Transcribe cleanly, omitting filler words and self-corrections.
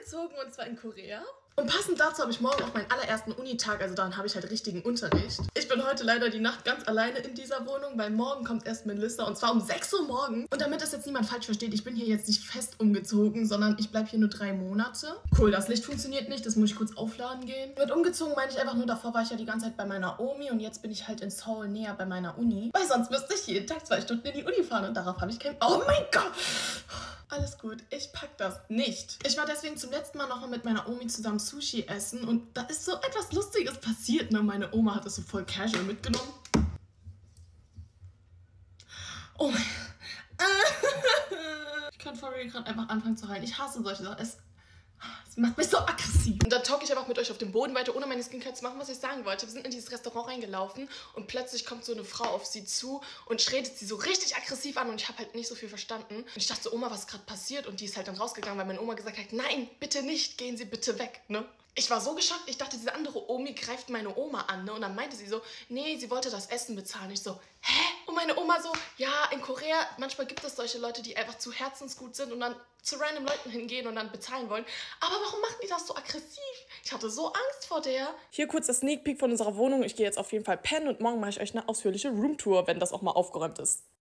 umgezogen und zwar in Korea. Und passend dazu habe ich morgen auch meinen allerersten Unitag, also dann habe ich halt richtigen Unterricht. Ich bin heute leider die Nacht ganz alleine in dieser Wohnung, weil morgen kommt erst Melissa und zwar um 6 Uhr morgens. Und damit das jetzt niemand falsch versteht, ich bin hier jetzt nicht fest umgezogen, sondern ich bleibe hier nur 3 Monate. Cool, das Licht funktioniert nicht, das muss ich kurz aufladen gehen. Mit umgezogen meine ich einfach nur, davor war ich ja die ganze Zeit bei meiner Omi und jetzt bin ich halt in Seoul näher bei meiner Uni. Weil sonst müsste ich jeden Tag 2 Stunden in die Uni fahren und darauf habe ich keinen... Oh mein Gott! Alles gut, ich pack das nicht. Ich war deswegen zum letzten Mal noch mal mit meiner Omi zusammen Sushi essen und da ist so etwas Lustiges passiert, ne? Meine Oma hat das so voll casual mitgenommen. Oh mein... Ich kann for real gerade einfach anfangen zu heulen. Ich hasse solche Sachen. Es macht mich so aggressiv. Und dann talk ich einfach mit euch auf dem Boden weiter, ohne meine Skincare zu machen, was ich sagen wollte. Wir sind in dieses Restaurant reingelaufen und plötzlich kommt so eine Frau auf sie zu und redet sie so richtig aggressiv an und ich habe halt nicht so viel verstanden. Und ich dachte so, Oma, was ist gerade passiert? Und die ist halt dann rausgegangen, weil meine Oma gesagt hat, nein, bitte nicht, gehen Sie bitte weg, ne? Ich war so geschockt, ich dachte, diese andere Omi greift meine Oma an, ne? Und dann meinte sie so, nee, sie wollte das Essen bezahlen. Ich so, hä? Und meine Oma so, ja, in Korea, manchmal gibt es solche Leute, die einfach zu herzensgut sind und dann zu random Leuten hingehen und dann bezahlen wollen. Aber warum machen die das so aggressiv? Ich hatte so Angst vor der. Hier kurz das Sneak Peek von unserer Wohnung. Ich gehe jetzt auf jeden Fall pennen und morgen mache ich euch eine ausführliche Roomtour, wenn das auch mal aufgeräumt ist.